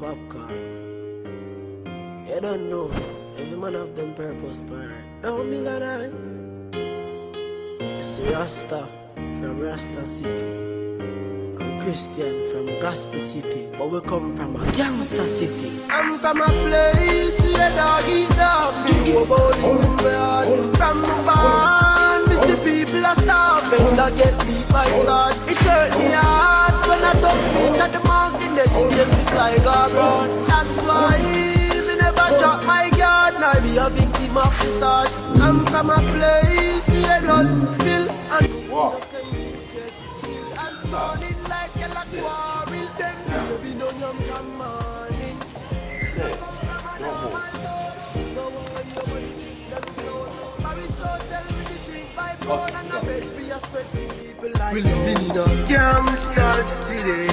Popcorn. You don't know, every man have them purpose, but don't be like that. It's Rasta from Rasta City. I'm Christian from Gospel City, but we come from a gangster city. I'm from a place where dog eat dog. Do about it with my heart. From the barn, we see people are starving. That get beat by sword. It hurt me hard when I took me to the mountain. Next day the fly go around. That's why me never drop my guard, nor be a victim of the sword. I'm from a place where blood spill and innocent people get killed. And turning like a lot quarrel. Them baby no young from morning. No one you will think them so. Aristotle with the trees by blood and a bed we are spreading people like we living in a gangster city.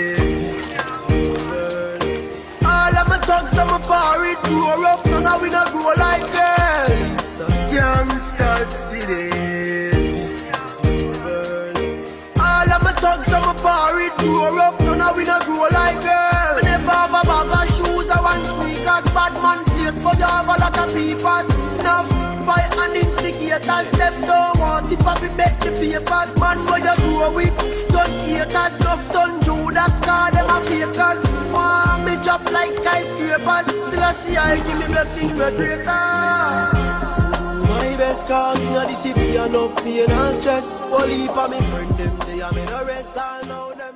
All of my thugs and my party grow up, and now we not grow like girls. It's a gangster city. All of my thugs and my party grow up, and now we not grow like girls. I never have a bag of shoes or one sneakers. Bad man place, but you have a lot of people. Enough spy and instigators. Them don't want it, but we bet the papers. Man, where you grow with, don't haters. Soft done Judas, cause them a fakers. Want me drop like skyscrapers. Still I see I give me blessing with greater. My best cause in the city, enough pain and stress. All heap of me friend them, they are me no rest all now them.